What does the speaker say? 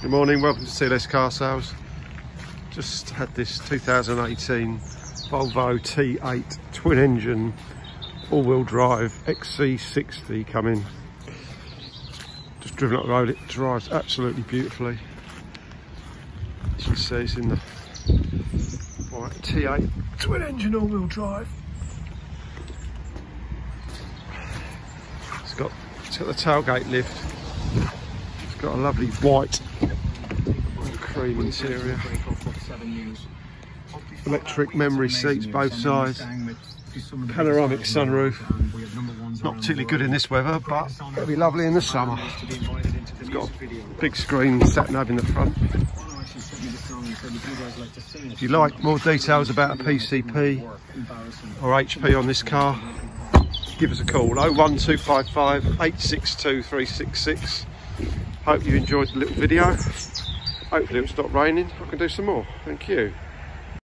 Good morning, welcome to CLS Car Sales. Just had this 2018 Volvo T8 twin engine all-wheel drive XC60 come in. Just driven up the road, it drives absolutely beautifully. As you can see, it's in the white T8 twin engine all-wheel drive. It's got the tailgate lift. It's got a lovely white and cream interior. Electric memory seats both sides. Panoramic sunroof. Not particularly good in this weather, but it'll be lovely in the summer. It's got a big screen sat nav in the front. If you like more details about a PCP or HP on this car, give us a call, 01255 862 366. Hope you enjoyed the little video. Hopefully it'll stop raining. I can do some more. Thank you.